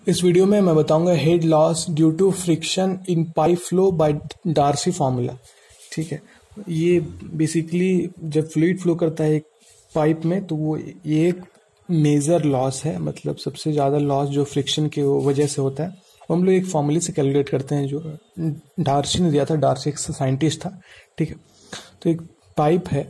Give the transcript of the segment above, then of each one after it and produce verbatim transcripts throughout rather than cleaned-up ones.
इस वीडियो में मैं बताऊंगा head loss due to friction in pipe flow by Darcy formula. ठीक है, ये बेसिकली जब फ्लूइड फ्लो करता है एक पाइप में तो वो ये एक मेजर लॉस है, मतलब सबसे ज़्यादा लॉस जो फ्रिक्शन की वजह से होता है वो हम लोग एक फॉर्मूले से कैलकुलेट करते हैं जो डार्सी ने दिया था। डार्सी एक साइंटिस्ट था। ठीक है, तो एक पाइप है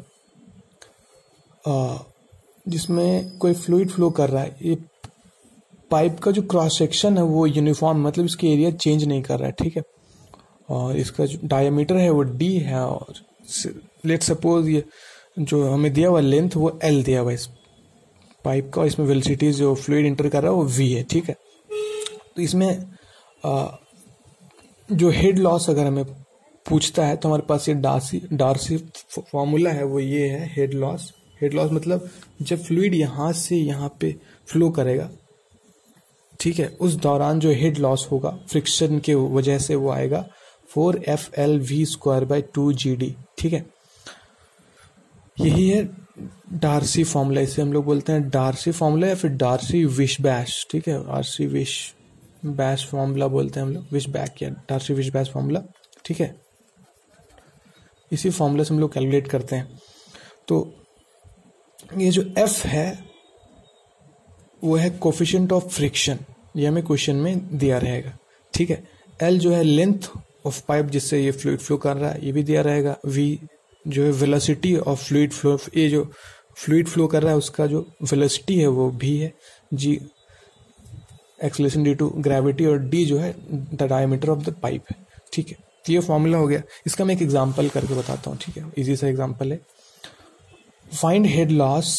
जिसमें कोई फ्लूइड फ्लो कर रहा है। ये पाइप का जो क्रॉस सेक्शन है वो यूनिफॉर्म, मतलब इसके एरिया चेंज नहीं कर रहा है। ठीक है, और इसका जो डायमीटर है वो डी है और लेट सपोज ये जो हमें दिया हुआ लेंथ वो एल दिया हुआ इस पाइप का, और इसमें वेलोसिटी जो फ्लूइड इंटर कर रहा है वो वी है। ठीक है, तो इसमें आ, जो हेड लॉस अगर हमें पूछता है तो हमारे पास ये डार्सी डार्सी फॉर्मूला है, वो ये है हेड लॉस। हेड लॉस मतलब जब फ्लूइड यहाँ से यहाँ पे फ्लो करेगा, ठीक है, उस दौरान जो हेड लॉस होगा फ्रिक्शन के वजह से वो आएगा four F L V square by two G D. ठीक है, यही है डार्सी फॉर्मूला। इसे हम लोग बोलते हैं डार्सी फॉर्मूला या फिर डार्सी विश बैश। ठीक है, डार्सी विश बैश फॉर्मूला बोलते हैं हम लोग, विश बैक या डार्सी विश बैश फॉर्मूला। ठीक है, इसी फॉर्मूला से हम लोग कैलकुलेट करते हैं। तो ये जो एफ है वो है कोफिशिएंट ऑफ फ्रिक्शन, ये हमें क्वेश्चन में दिया रहेगा। ठीक है, एल जो है लेंथ ऑफ पाइप जिससे ये फ्लूइड फ्लो कर रहा है, ये भी दिया रहेगा। वी जो है वेलोसिटी ऑफ फ्लूइड फ्लो, ये जो फ्लूइड फ्लो कर रहा है उसका जो वेलोसिटी है वो भी है। G acceleration due to gravity, और डी जो है the diameter of the pipe है। ठीक है, तो ये फॉर्मूला हो गया। इसका मैं एक एग्जांपल करके बताता हूँ। ठीक है, इजी सा एग्जांपल है। Find head loss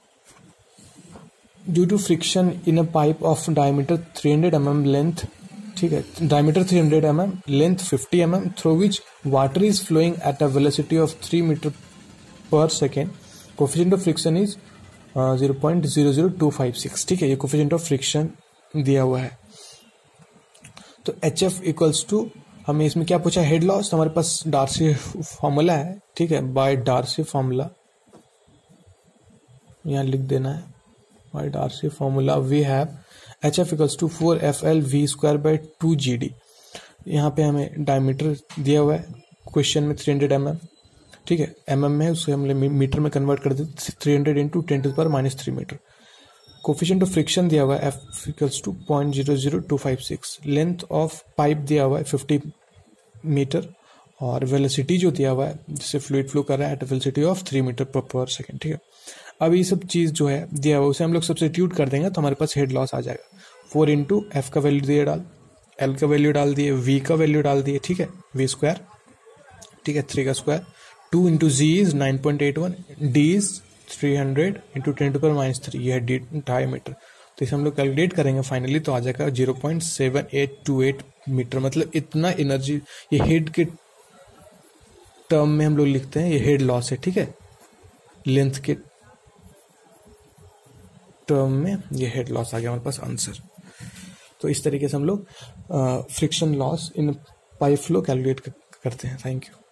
due to friction in a pipe of diameter three hundred M M length. ठीक है, diameter three hundred M M, length fifty M M, through which water is flowing at a velocity of three metre per second. Coefficient of friction is zero point zero zero two five six. ठीक है, ये coefficient of friction दिया हुआ है। तो H F equals to, हमें इसमें क्या पूछा, हेड लॉस। तो हमारे पास डार्सी फॉर्मूला है। ठीक है, बाय डार्सी फॉर्मूला यहाँ लिख देना है। By Darcy formula we have H F equals to four F L V square by two G D. यहाँ पे हमें डायमीटर दिया हुआ है क्वेश्चन में थ्री हंड्रेड एम एम। ठीक है, एम एम में उसे हमने मीटर में कन्वर्ट कर दिया, three hundred into ten to the power minus three metre. Coefficient of friction दिया हुआ है F equals to point zero zero two five six. Length of pipe दिया हुआ है फिफ्टी मीटर, और वेलोसिटी जो दिया हुआ है जिससे फ्लूइड फ्लो कर रहा है at velocity of three metre per second. ठीक है, अब ये सब चीज जो है दिया हुआ उसे हम लोग सब्स्टिट्यूट कर देंगे तो हमारे पास हेड लॉस आ जाएगा। फोर इंटू एफ का वैल्यू दिए डाल, एल का वैल्यू डाल दिए, वी का वैल्यू डाल दिए। ठीक है, वी स्क्वायर। ठीक है, थ्री का square, two into G is nine point eight one, D is three hundred into ten to power minus three, ये है डी डायमीटर। तो इसे हम लोग कैलकुलेट करेंगे फाइनली तो आ जाएगा zero point seven eight two eight metre. मतलब इतना एनर्जी ये हेड के टर्म में हम लोग लिखते हैं, ये हेड लॉस है। ठीक है, लेंथ के टर्म में ये हेड लॉस आ गया हमारे पास आंसर। तो इस तरीके से हम लोग friction loss in pipe flow calculate करते हैं। Thank you.